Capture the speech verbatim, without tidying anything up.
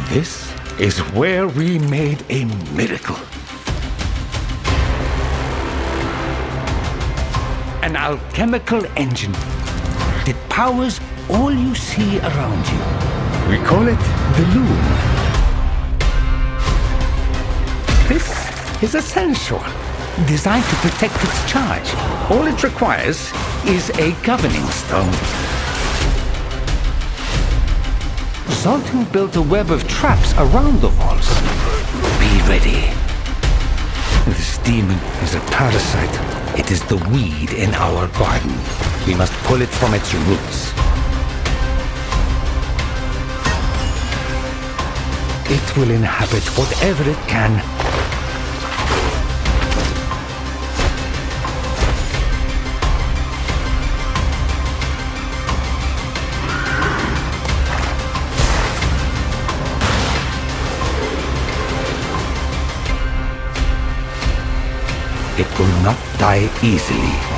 This is where we made a miracle. An alchemical engine that powers all you see around you. We call it the loom. This is a seneschal, designed to protect its charge. All it requires is a governing stone. Zoltan built a web of traps around the walls. Be ready. This demon is a parasite. It is the weed in our garden. We must pull it from its roots. It will inhabit whatever it can. It will not die easily.